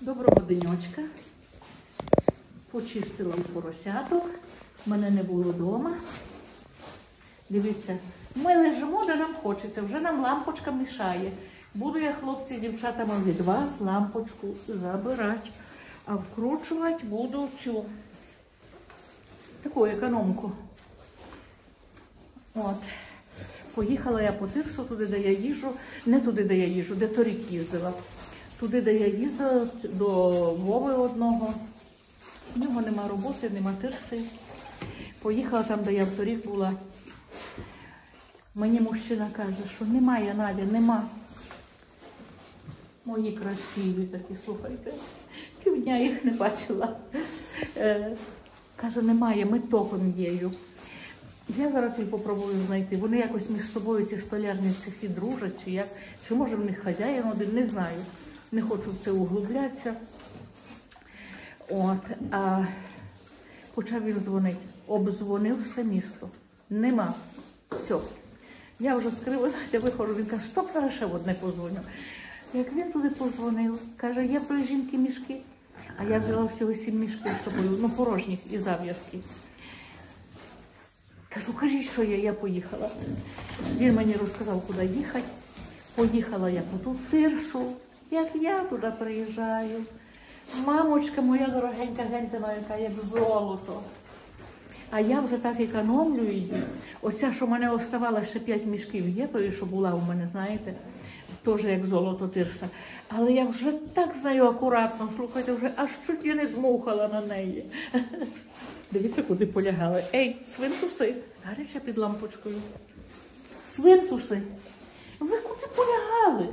Доброго денечка. Почистила поросяток. Мене не було вдома. Дивіться, ми лежимо, де нам хочеться. Вже нам лампочка мішає. Буду я, хлопці, з дівчатами, від вас лампочку забирати. А вкручувати буду цю таку економку. От. Поїхала я по Тирсу, туди, де я їжджу. Не туди, де я їжджу, де торік їздила. Туди, де я їздила, до Вови одного. В нього нема роботи, нема Тирси. Поїхала там, де я торік була. Мені мужчина каже, що немає, Надя, нема. Мої красиві такі, слухайте. Півдня їх не бачила. Каже, немає, ми топимо її. Я зараз і попробую знайти. Вони якось між собою, ці столярні цехи, дружать, чи як. Чи може в них хазяїн один, не знаю. Не хочу в це углублятися. От, а почав він дзвонити. Обдзвонив все місто. Нема. Все. Я вже скривилася, виходжу. Він каже, стоп, зараз ще в одне позвоню. Як він туди позвонив, каже, є в жінки мішки. А я взяла всього 7 мішків з собою, ну порожніх і зав'язки. Кажу, кажіть, що я поїхала. Він мені розказав, куди їхати. Поїхала я по ту Тирсу. Як я туди приїжджаю. Мамочка моя дорогенька, гляньте, яка як золото. А я вже так економлю її. Оця, що в мене оставала ще 5 мішків є, тої, що була у мене, знаєте, теж як золото Тирса. Але я вже так за нею акуратно, слухайте, вже аж чуть я не змухала на неї. Дивіться, куди полягали. Ей, свинтуси, гаряча під лампочкою. Свинтуси, ви куди полягали?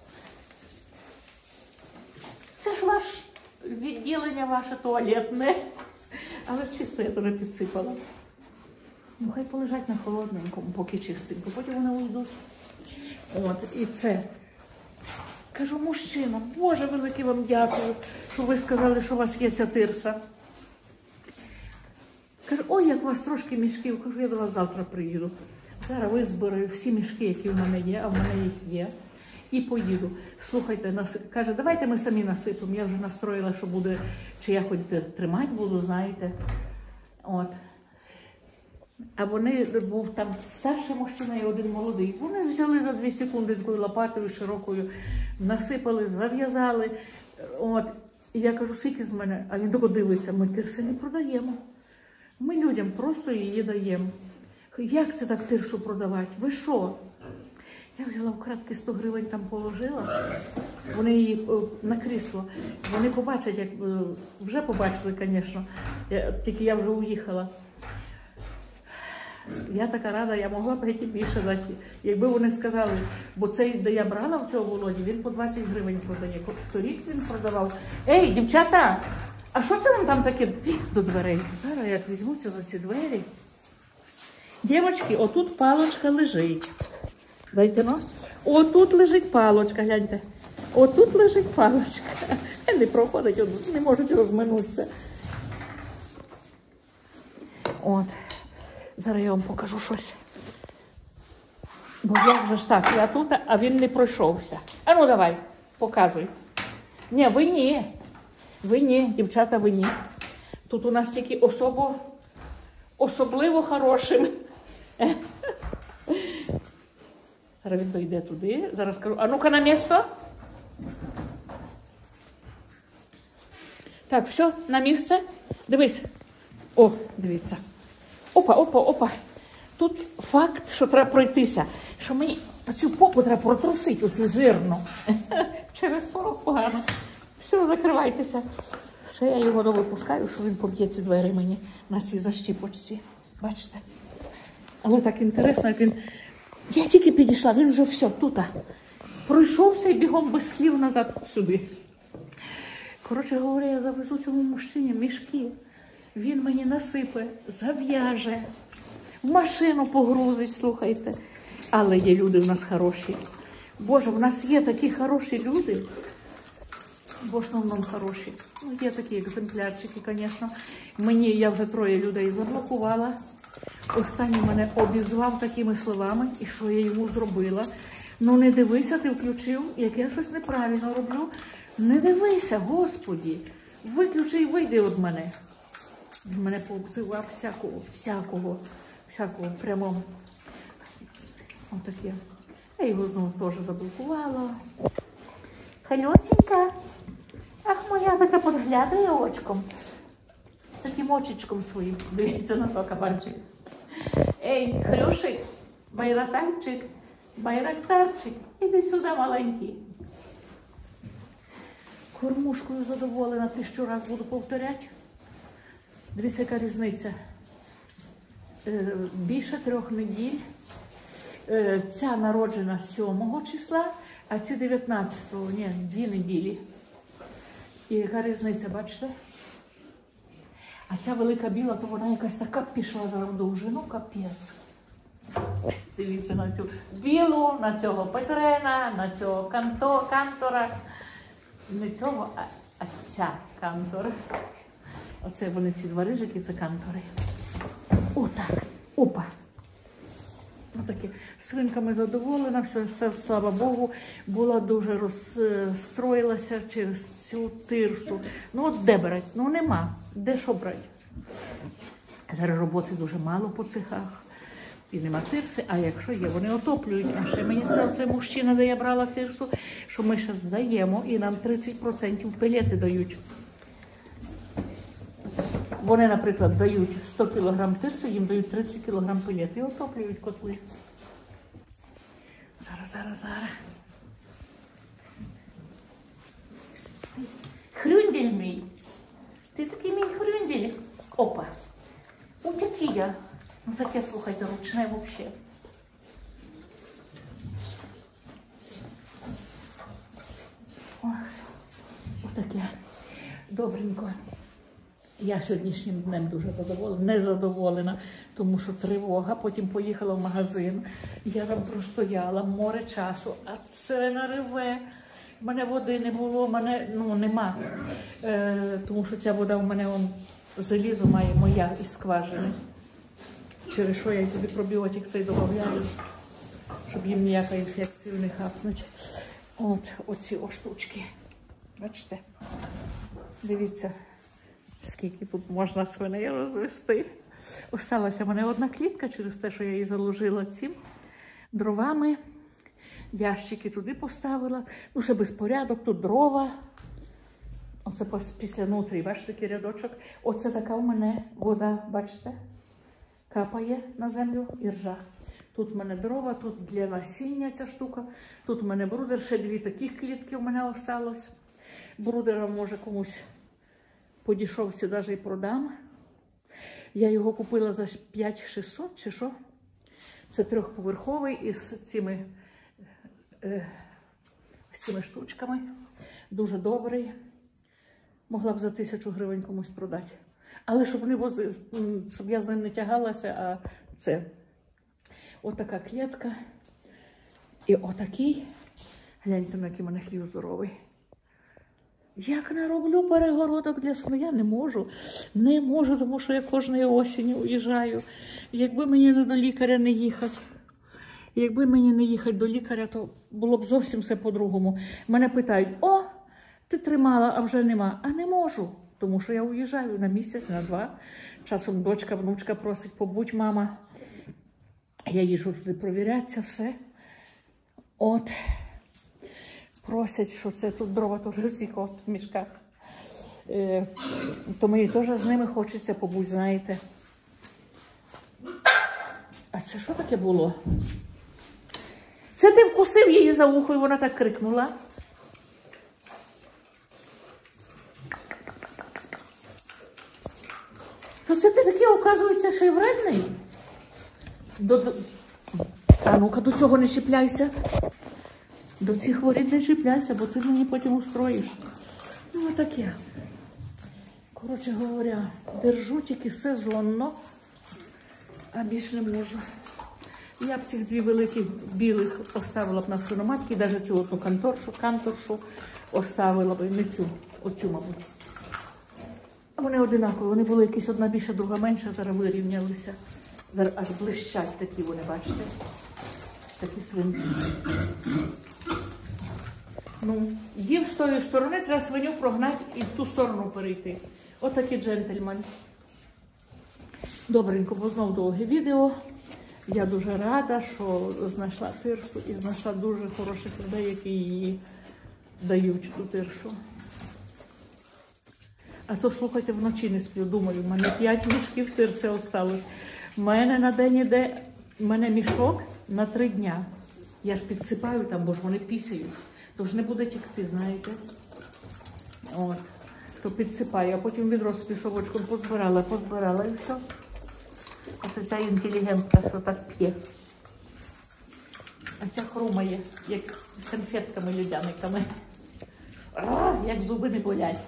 Це ж ваше відділення, ваше туалетне. Але чисто я теж підсипала. Ну, хай полежать на холодненькому, поки чистенько, потім вони уйдуть. От, і це. Кажу, мужчина, Боже, велике вам дякую, що ви сказали, що у вас є ця Тирса. Кажу, ой, як у вас трошки мішків. Кажу, я до вас завтра приїду. Зараз визбираю всі мішки, які в мене є, а в мене їх є. І поїду. Слухайте, каже, давайте ми самі насипемо. Я вже настроїла, що буде, чи я хоч тримати буду, знаєте. От. А вони, був там старший мужчина і один молодий. Вони взяли за 2 секунди такою лопатою широкою, насипали, зав'язали. От. І я кажу, скільки з мене? А він тако дивиться, ми Тирси не продаємо. Ми людям просто її даємо. Як це так Тирсу продавати? Ви що? Я взяла вкратки 100 гривень там положила, вони її на крісло. Вони побачать, як вже побачили, звісно, тільки я вже уїхала. Я така рада, я могла б геть більше дати. Якби вони сказали, бо цей, де я брала в цього Володі, він по 20 гривень продає. Торік він продавав. Ей, дівчата, а що це вам там таке до дверей? Зараз як візьмуться за ці двері. Дівчатки, отут палочка лежить. Дайте, ну. Отут лежить палочка, гляньте. Отут лежить палочка. Не проходить, не можуть розминутися. От. Зараз я вам покажу щось. Бо як же ж так, я тут, а він не пройшовся. А ну давай, показуй. Ні, ви ні. Ви ні, дівчата, ви ні. Тут у нас тільки особливо хорошим. Зараз він дойде туди. Зараз скажу, а ну-ка на місце. Так, все, на місце. Дивись. О, дивіться. Опа, опа, опа. Тут факт, що треба пройтися. Що мені цю попу треба протрусити, оцю жирну. Через порог погано. Все, закривайтеся. Ще я його довипускаю, що він поб'є ці двері мені на цій защіпочці. Бачите? Але так інтересно, як він... Я тільки підійшла, він вже все, тут. Пройшовся і бігом без слів назад сюди. Коротше говоря, я завезу цьому мужчині мішки. Він мені насипе, зав'яже, в машину погрузить, слухайте. Але є люди в нас хороші. Боже, в нас є такі хороші люди. В основному хороші. Ну, є такі екземплярчики, звісно. Мені, я вже 3 людей заблокувала. Останній мене обізвав такими словами, і що я йому зробила. Ну не дивися, ти включив, як я щось неправильно роблю. Не дивися, Господі. Виключи і вийди від мене. Він мене пообзивав всякого, прямо. Отаке. Я його знову теж заблокувала. Хальосенька. Ах, моя така подглядає очком. Таким очечком своїм. Дивіться на то, кабанчик. Ей, Хрюшик, байрактарчик, іди сюди, маленький. Кормушкою задоволена, 1000 разів буду повторяти. Дивіться, яка різниця. Більше 3 неділь. Ця народжена 7 числа, а ці 19-го, ні, 2 неділі. І яка різниця, бачите? А ця велика біла, то вона якась така пішла за довжину, капець. Дивіться на цю білу, на цього Петрена, на цього кантора. Не цього, а ця кантора. Оце вони, ці 2 рижики, це кантори. Отак, опа. Отаке. Свинками задоволена, все, слава Богу, була дуже розстроїлася через цю тирсу. Ну от де брати? Ну нема. Де що брати? Зараз роботи дуже мало по цехах. І нема тирси, а якщо є, вони отоплюють. А ще мені сказав цей мужчина, де я брала тирсу, що ми ще здаємо і нам 30% пелети дають. Вони, наприклад, дають 100 кг тирси, їм дають 30 кг пелети і отоплюють котли. Зараз. Хрюндель мій. Ти такий мій хрюндель. Опа. Ось який я. Ну таке, слухайте, ручне взагалі. Отаке. Добренько. Я сьогоднішнім днем дуже задоволена, незадоволена, тому що тривога, потім поїхала в магазин, я там простояла, море часу, а сирена реве, в мене води не було, нема, тому що ця вода в мене, залізо має моя із скважини, через що я туди пробіотик цей додаю, щоб їм ніяка інфекція не хапнуть. Оці штучки, бачите, дивіться. Скільки тут можна свиней розвести. Осталася в мене одна клітка через те, що я її заложила цим дровами. Ящики туди поставила. Ну, ще безпорядок, тут дрова. Оце після нутрії, бачите, такий рядочок. Оце така в мене вода, бачите, капає на землю і ржа. Тут в мене дрова, тут для насіння ця штука. Тут в мене брудер, ще 2 таких клітки в мене осталось. Брудера може комусь по дешевці навіть і продам. Я його купила за 5600 чи що. Це 3-поверховий із цими штучками. Дуже добрий. Могла б за 1000 гривень комусь продати. Але щоб я з ним не тягалася, а це. Отака клітка. І отакий. Гляньте, на який в мене хлів здоровий. Як нароблю перегородок для свиней? Я не можу. Не можу, тому що я кожної осені уїжджаю. Якби мені до лікаря не їхати, якби мені не їхати до лікаря, то було б зовсім все по-другому. Мене питають: о, ти тримала, а вже нема. А не можу, тому що я уїжджаю на місяць, на 2. Часом дочка, внучка просить: побудь, мама. Я їжджу туди провірятися, все. Просять, що це тут дрова теж в цих мішках. То мені теж з ними хочеться побудь, знаєте. А це що таке було? Це ти вкусив її за ухо, і вона так крикнула. То це ти такий, оказується, ще й вредний? А ну-ка, до цього не чіпляйся. До цих воріт не чіпляйся, бо ти мені потім устроїш. Ну, отаке. Коротше говоря, держу тільки сезонно, а більше не можу. Я б цих 2 великих білих оставила б на свиноматки, навіть цю одну канторшу оставила б, не цю, оцю, мабуть. Вони одинакові, вони були якісь одна більша, друга менша, зараз вирівнялися. Зараз аж блищать такі вони, бачите. Такі свинки. Ну, їв з тої сторони, треба свиню прогнати і в ту сторону перейти. Отакий джентльмен. Добренько, бо знов довге відео. Я дуже рада, що знайшла тирсу і знайшла дуже хороших людей, які її дають, ту тирсу. А то, слухайте, вночі не сплю, думаю, в мене 5 мішків тирси осталось. В мене на день іде, в мене мішок на 3 дня. Я ж підсипаю там, бо ж вони пісяють. Тож не буде текти, знаєте. От. То підсипаю, а потім відро з пісовочком позбирала і все. Оце ця інтелігентка, що так п'є. А ця хрумає, як конфетками людяниками. Як зуби не болять.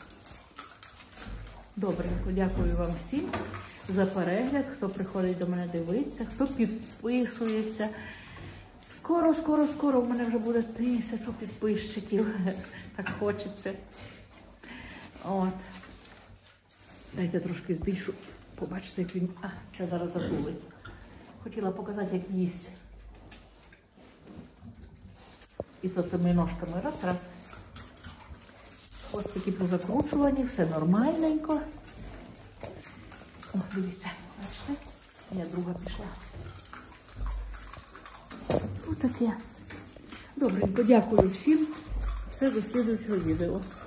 Добренько, дякую вам всім за перегляд, хто приходить до мене дивитися, хто підписується. Скоро в мене вже буде 1000 підписчиків. Так хочеться. От. Дайте трошки збільшу. Побачите, як він... це зараз затулить. Хотіла показати, як їсть. І то тими ножками. Раз. Хвостики позакручувані, все нормальненько. О, дивіться, бачите? Я друга пішла. Ось таке. Добренько, дякую всім. Все до слідуючого відео.